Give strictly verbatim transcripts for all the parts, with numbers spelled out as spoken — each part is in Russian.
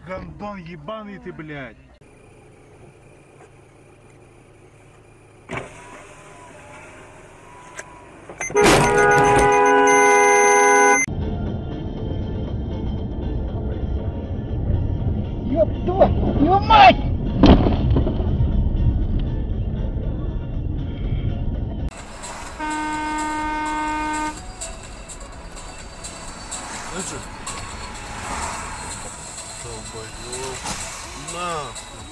Гандон ебаный ты, блядь. Ёб твою мать! Ну что? Долбоёб. Нахуй.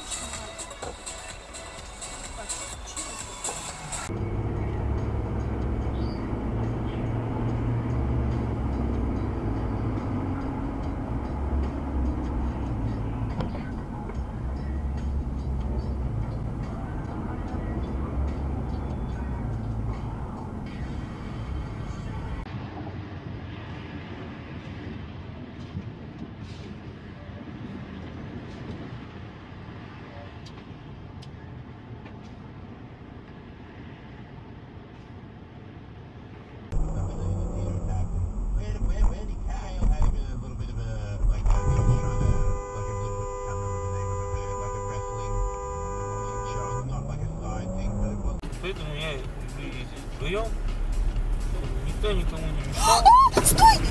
Поэтому я вдвоем, никто никому не мешал. Стой!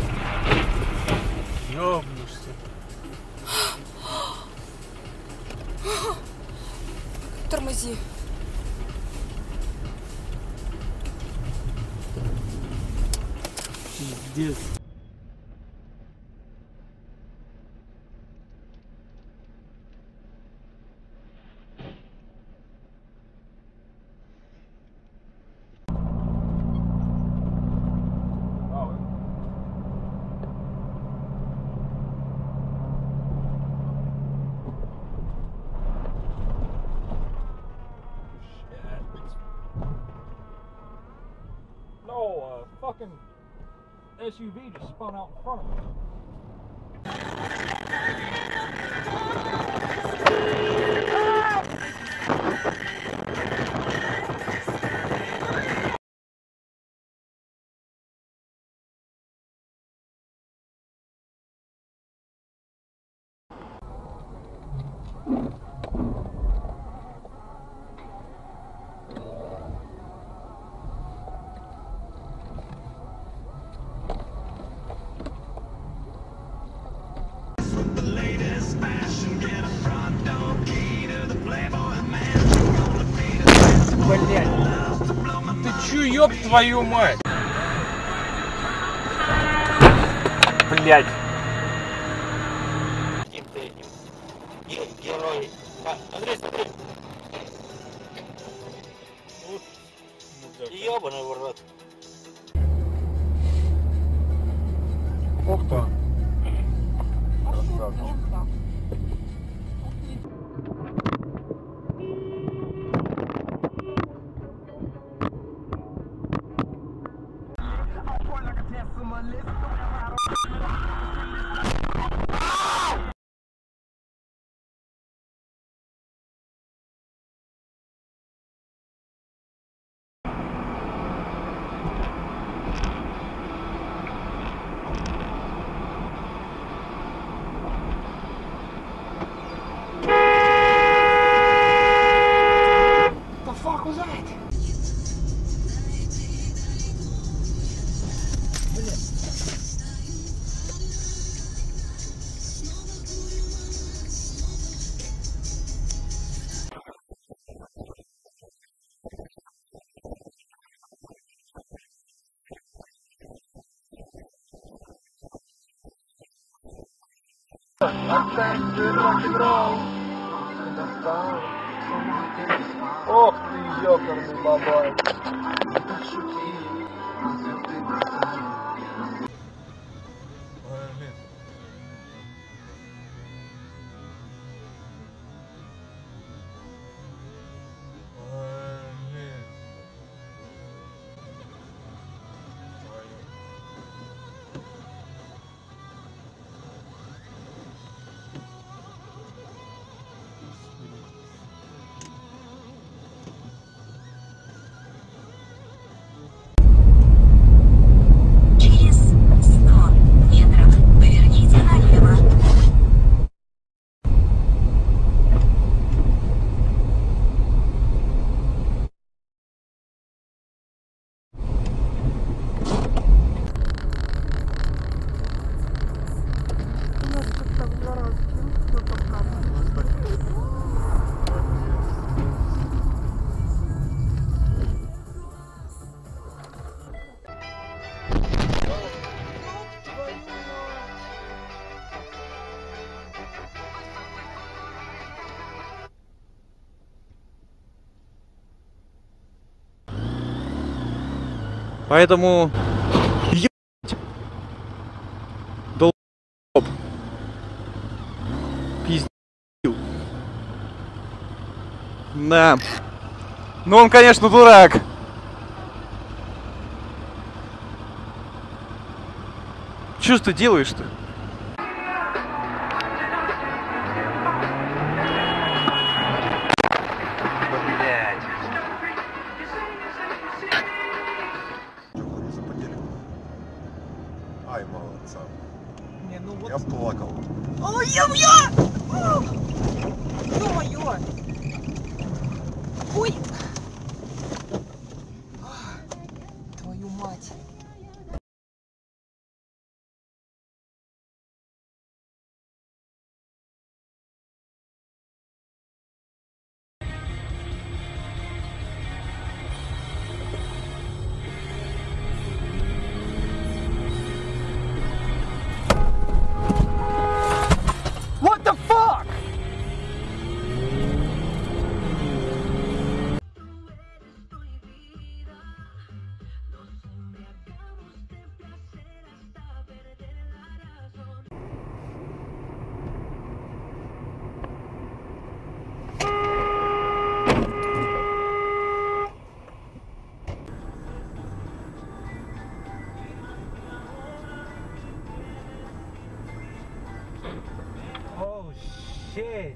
Ёбнешься. Тормози. Пиздец. No, uh, fucking S U V just spun out in front of me. Блять. Ты чё, ёб твою мать? Блять. Каким-то этим герой. Андрей, смотри. Ёбаный в рот. Опа. Красавчик. The fuck was that? Ох ты, ёкарный бабай. Jeez. Поэтому ебать. Долб. Пиздил. Да. Ну он, конечно, дурак. Чё ж ты делаешь-то? Ай, молодца. Не, ну вот... Я плакал. Ой, ё-моё! Ё-моё! Ой! Твою мать! What the fuck? Oh shit.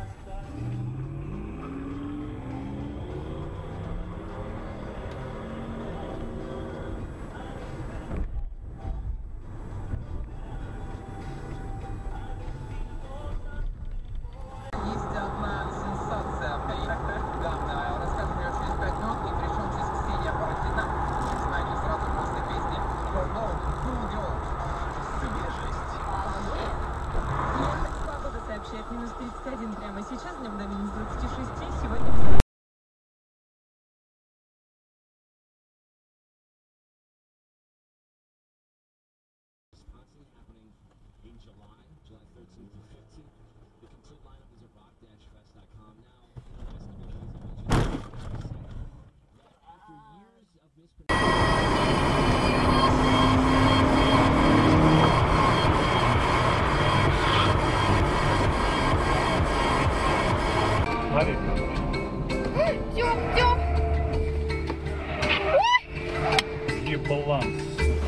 Есть одна сенсация в Каире. Да, расскажем ее через пять минут, и причем через Ксения Бородина. Знаете, сразу после песни Your Love, Cool Girl. Свежесть. Погода сообщает минус тридцать один прямо сейчас, днем до минус двадцать шесть, сегодня... Тём, Тём! Еблан.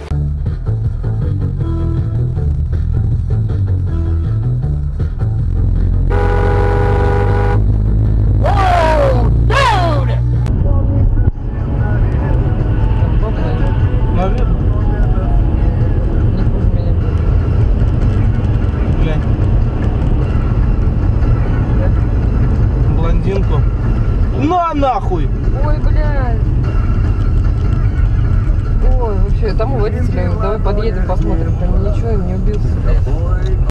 Блондинку. На нахуй! Ой, блядь! Ой, вообще, там у водителя, давай подъедем, посмотрим, там ничего им не убился, блядь.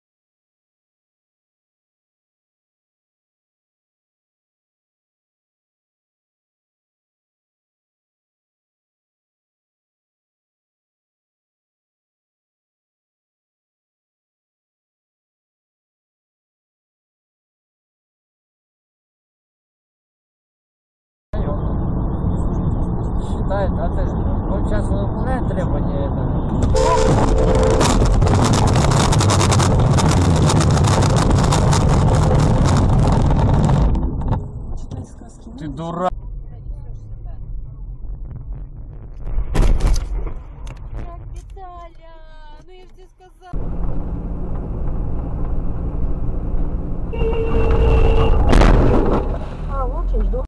Считает отель. Вот сейчас он выполняет требования этого. Ты дурак. Виталя, ну я же тебе сказала. А, вот я жду.